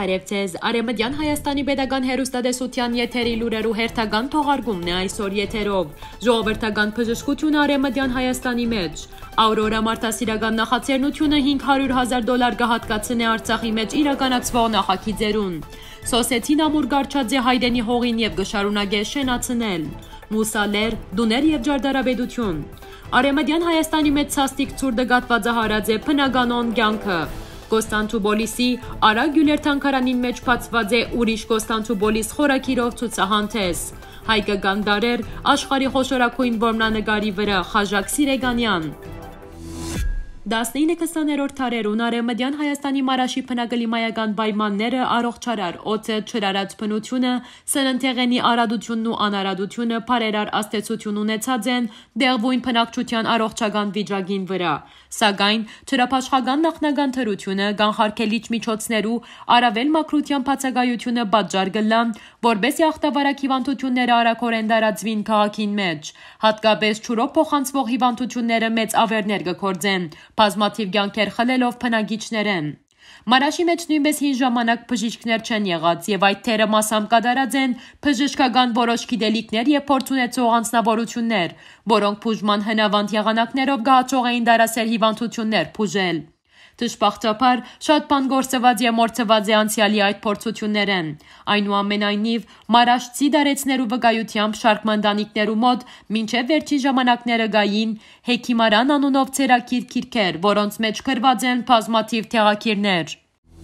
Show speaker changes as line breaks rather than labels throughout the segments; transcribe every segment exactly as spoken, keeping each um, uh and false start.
Բարև ձեզ, Արևմտյան Հայաստանի Պետական հեռուստատեսության եթերի լուրերու հերթական թողարկումն է այսօր եթերով։ Ժողովրդական բժշկությունը Արևմտյան Հայաստանի մեջ։ Աուրորա մարդասիրական նախաձեռնությունը հինգ հարյուր հազար դոլար կհատկացնի Արցախի մեջ իրականացվող նախագիծերուն։ Սոսեցին ամուր Գարչաձե հայրենի հողին եւ գշարունակե շենացնել։ Մուսալեր, դուներ եւ ջարդարաբեդություն։ Արևմտյան Հայաստանի մեջ ցաստիկ ցուրտը գատվածահարած է բնականոն կյանքը։ Կոստանդնուպոլիսի Արա Գյուլեր թանգարանին մեջ բացված է ուրիշ Կոստանդնուպոլիս խորագիրով ցուցահանդես։ Հայկական դարեր աշխարհի խոշորագույն որմնանկարի վրա Խաժակ Սիրեգանյան։ տասնինը քսաներորդ դարերուն Արևմտյան Հայաստանի Մարաշի բնակլիմայական պայմանները, առողջարար օդը, չրարած բնությունը, սննդեղենի արադությունն ու անարադությունը բարերար աստեցություն ունեցած են դեղվույն բնակչության առողջական վիճակին վրա։ Սակայն չրափաշխական նախնական թրությունը, կանխարգելիչ միջոցներու առավել մաքրության բացակայությունը պատճառ կլա, որբեսի ախտավարակ հիվանդությունները արագորեն տարածվին քաղաքին մեջ։ Հատկապես ջուրով փոխանցվող հիվանդությունները մեծ ավերներ կգործեն, բազմաթիվ կյանքեր խլելով բնակիչներեն։ Մարաշի մեջ նույնպես հին ժամանակ բժիշկներ չեն եղած եւ այդ թերը մասամբ կատարած են բժշկական որոշ գիտելիքներ եւ փորձ ունեցող անձնավորություններ, որոնք բուժման հնավանդ եղանակներով գահացող էին դարասեր հիվանդություններ բուժել։ Դժբախտաբար շատ բան գործված եւ մորցված է անցյալի այդ փորձություններեն։ Այնուամենայնիվ, մարաշցի դարեցներու վկայությամբ շարք ընտանիքներու մոտ մինչեւ վերջին ժամանակները գային Հեքիմարան անունով ցերակիր քիրքեր, որոնց մեջ գրված են բազմաթիվ թեղակիրներ։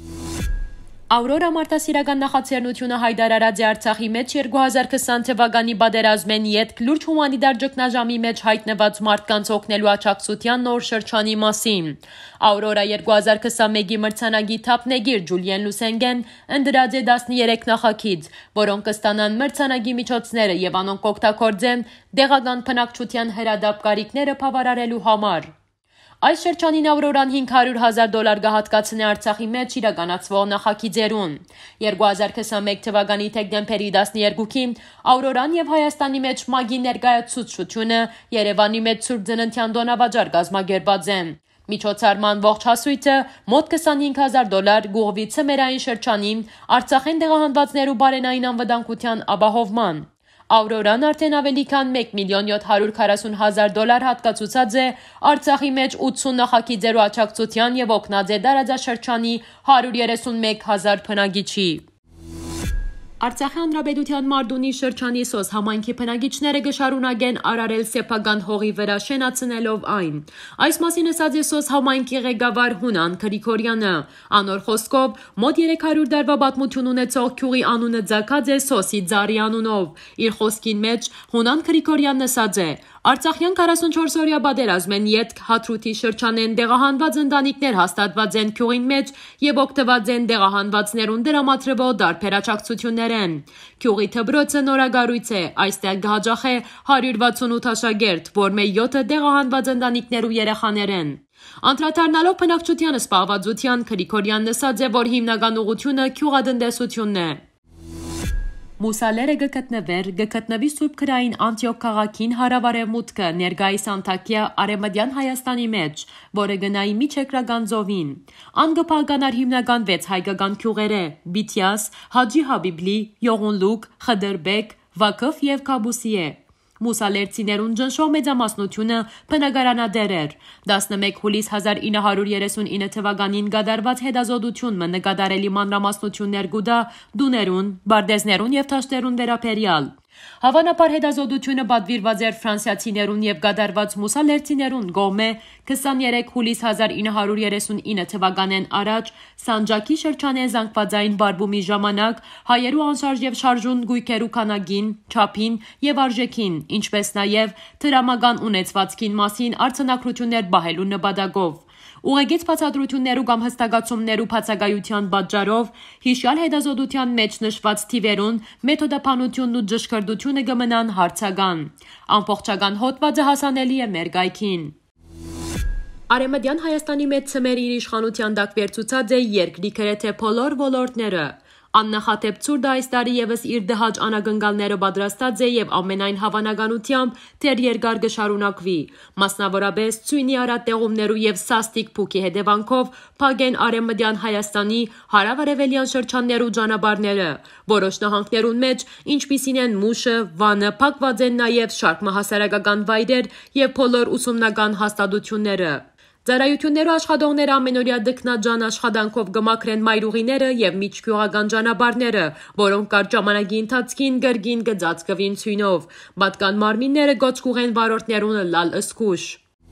Աուրորա մարդասիրական նախաձեռնությունը հայտարարած է Արցախի մեջ երկու հազար քսան թվականի պատերազմեն ետք լուրջ հումանիտար ճգնաժամի մեջ հայտնված մարդկանց օգնելու աջակցության նոր շրջանի մասին։ Աուրորա երկու հազար քսանմեկի մրցանակի թափնեգիր Ջուլիեն Լուսենգեն ընդրած է տասներեք նախագիծ, որոնք կստանան մրցանակի միջոցները եւ անոնք կօգտագործեն դեղական բնակչության հրադապ կարիքները բավարարելու համար։ Այս շրջանին Աուրորան հինգ հարյուր հազար դոլար կհատկացնի Արցախի մեջ իրականացվող նախագիծերուն։ երկու հազար քսանմեկ թվականի դեկտեմբերի տասներեքին Աուրորան եւ Հայաստանի մեջ ՄԱԳ-ի ներկայացուցչությունը Երևանի մեջ Սուրբ Ծննդյան տոնավաճառ կազմակերպած են։ Միջոցառման ողջ հասույթը մոտ քսանհինգ հազար դոլար գուղվի ցմերային շրջանին Արցախեն տեղահանվածներու բարենային անվտանգության ապահովման։ Աուրորան արդեն ավելի քան մեկ միլիոն յոթ հարյուր քառասուն հազար դոլար հատկացուցած է Արցախի մեջ ութսուն նախագիծերու աջակցության եւ օգնած է տարածաշրջանի հարյուր երեսունմեկ հազար բնակիչի։ Արցախի հանրապետության Մարտունի շրջանի Սոս համայնքի բնակիչները կշարունակեն արարել սեփական հողի վրա շենացնելով այն։ Այս մասին ասաց է Սոս համայնքի ղեկավար Հունան Գրիգորյանը։ Անոր խոսքով մոտ երեք հարյուր տարվա պատմություն ունեցող գյուղի անունը ձգած է Սոսի Ձարի անունով։ Իր խոսքին մեջ Հունան Գրիգորյանն ասաց է. Արցախյան քառասունչորսօրյա պատերազմեն ետք Հադրութի շրջանեն տեղահանված ընտանիքներ հաստատված են գյուղին մեջ եւ օգտված են տեղահանվածներուն դրամատրվող տարբեր աջակցություններեն։ Գյուղի դպրոցը նորագարույց է, այստեղ կհաջախե հարյուր վաթսունութ աշակերտ, որ մե յոթը տեղահանված ընտանիքներու երեխաներ են։ Անդրադառնալով բնակչության զբաղվածության Գրիգորյանն ասաց է, որ հիմնական ուղղությունը գյուղատնտեսությունն է։ Մուսալերը գտնվեր գտնվի Սուրբ Գրային Անտիոք քաղաքին հարավարևմուտքը ներկայիս Անտակիա Արևմտյան Հայաստանի մեջ, որը գնայի միջերկրական ծովին։ Ան գփականար հիմնական վեց հայկական գյուղեր է՝ Բիթյաս, Հաջի Հաբիբլի, Յողունլուկ, Խդրբեկ, Վակֆ եւ Կաբուսի է։ Մուսալերցիներուն ճնշող մեծամասնությունը բնակարանադեր էր։ տասնմեկ հուլիս հազար ինը հարյուր երեսունինը թվականին կատարված հետազոտություն մը նկատառելի մանրամասնություններ կուտա դուներուն, բարդեզներուն եւ թաշտերուն վերաբերյալ։ Հավանաբար հետազոտությունը պատվիրված էր ֆրանսիացիներուն եւ կատարված մուսալերցիներուն կողմէ քսաներեք հուլիս հազար ինը հարյուր երեսունինը թվականեն առաջ Սանջակի շրջանե զանգվածային բարբումի ժամանակ հայերու անշարժ եւ շարժուն գույքերու քանակին, չափին եւ արժեքին, ինչպես նաեւ դրամական ունեցվածքին մասին արձանագրություններ բահելու նպատակով։ Ուղեգից բացատրություններու կամ հստակացումներու բացակայության պատճառով հիշյալ հետազոտության մեջ նշված թիվերուն մեթոդափանությունն ու ճշգրտությունը կմնան հարցական։ Ամբողջական հոդվածը հասանելի է մեր գայքին։ Արևմտյան Հայաստանի մեծ ցմերի իր իշխանության տակ վերցուցած է երկրի գրեթե բոլոր ոլորտները։ Աննախադեպ ցուրտը այս տարի եւս իր դհաճ անագնգալները պատրաստած է եւ ամենայն հավանականությամբ դեռ երկար կշարունակվի։ Մասնավորապես ցույնի արատեղումներու եւ սաստիկ փուքի հետևանքով փակեն արևմտյան Հայաստանի հարավ-արևելյան շրջաններու ճանապարհները։ Որոշ նահանգներուն մեջ, ինչպիսին են Մուշը, Վանը, փակված են նաեւ շարք մահասարակական վայրեր եւ բոլոր ուսումնական հաստատությունները։ Ծառայություններու աշխատողները ամենօրյա դքնաջան աշխատանքով կմաքրեն մայրուղիները եւ միջգյուղական ճանապարհները, որոնք կարճ ժամանակի ընթացքին կրկին կծածկվին ցույնով։ Պատկան մարմինները գոչ կուղեն վարորդներուն լալ ըսկուշ։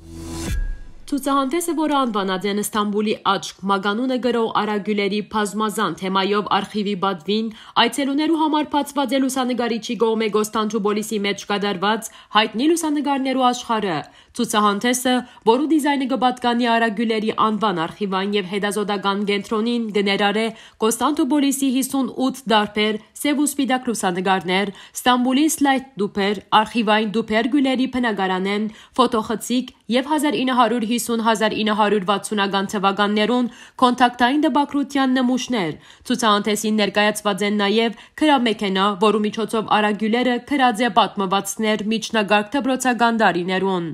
Ցուցահանդեսը, որը անվանած են Ստամբուլի աչք, մագանունը գրող Արագյուլերի բազմազան թեմայով արխիվի բադվին, այցելուներու համար բացված է լուսանկարիչի կողմէ Կոստանդնուպոլիսի մեջ կատարված հայտնի լուսանկարներու աշխարհը։ Ցուցահանդեսը, որու դիզայնը կպատկանի Արագյուլերի անվան արխիվային եւ հետազոտական կենտրոնին, կներառե Կոստանդնուպոլիսի հիսունութ դարբեր սև ու սպիտակ լուսանկարներ, Ստամբուլի սլայդ դուփեր, արխիվային դուփեր գյուլերի բնակարանեն, ֆոտոխցիկ եւ հազար ինը հարյուր հիսուն - հազար ինը հարյուր վաթսունական թվականներուն կոնտակտային դպակրության նմուշներ։ Ցուցահանդեսին ներկայացված են նաեւ քրամեքենա, որու միջոցով Արագյուլերը քրած է պատմվածքներ միջնակարգ դպրոցական տարիներուն։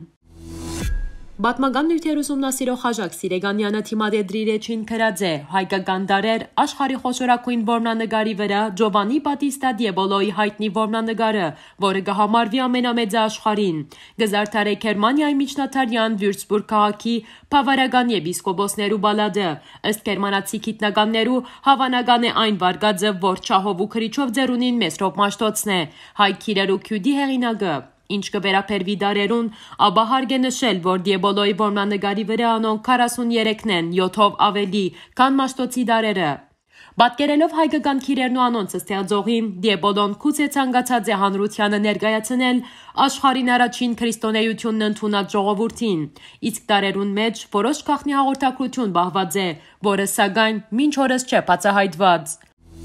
Պատմական նյութեր ուսումնասիրող Խաժակ Սիրեգանյանը թիմադեդրիր էջին քրած է հայկական դարեր աշխարհի խոշորագույն որմնանկարի վրա Ջովաննի Բատիստա Դիեբոլոյի հայտնի որմնանկարը, որը կհամարվի ամենամեծը աշխարհին։ Գզարդարե Գերմանիայի միջնադարյան Վյուրցբուրգ քաղաքի բավարական եպիսկոպոսներու բալադը։ Ըստ գերմանացի գիտնականներու հավանական է այն վարկածը, որ չահով ու քրիչով ձերունին Մեսրոպ Մաշտոցն է, հայ քիրերու քյուդի հեղինակը։ Ինչ կվերապերվի դարերուն, ապա հարկ է նշել, որ Դիեբոլոյի որմնանկարի վրա անոնք քառասուներեքն են, յոթով ավելի, քան Մաշտոցի դարերը։ Պատկերելով հայկական քիրերն ու անոնց ստեղծողին, Դիեբոլոն գուցե ցանկացած է հանրությանը ներկայացնել աշխարհին առաջին քրիստոնեությունն ընդունած ժողովուրդին։ Իսկ դարերուն մեջ որոշ գաղտնի հաղորդակցություն պահված է, որը սակայն մինչ օրս չէ բացահայտված։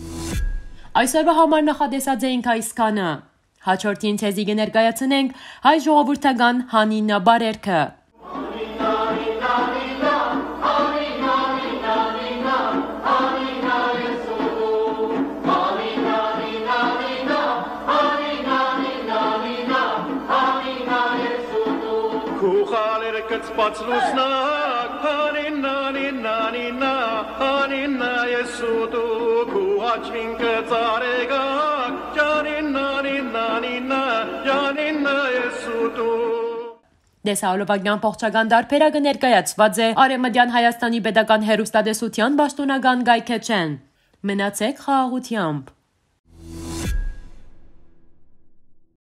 Այսօրվա համար նախատեսած էինք այսքանը։ Հաջորդին ցեզի կներկայացնենք հայ ժողովրդական հանինա բարերքը։
Քուխալեր կծված լուսնակ, հանինա նինա նինա, հանինա Եսուդու, քու աչքին կծարեգակ, ջանինա նինա նինա, ջանինա Եսուդու։
Դեսահոլովակյան փողջական դարբերակը ներկայացված է Արևմտյան Հայաստանի Պետական հեռուստատեսության պաշտոնական կայքէջեն։ Մնացեք խաղաղությամբ։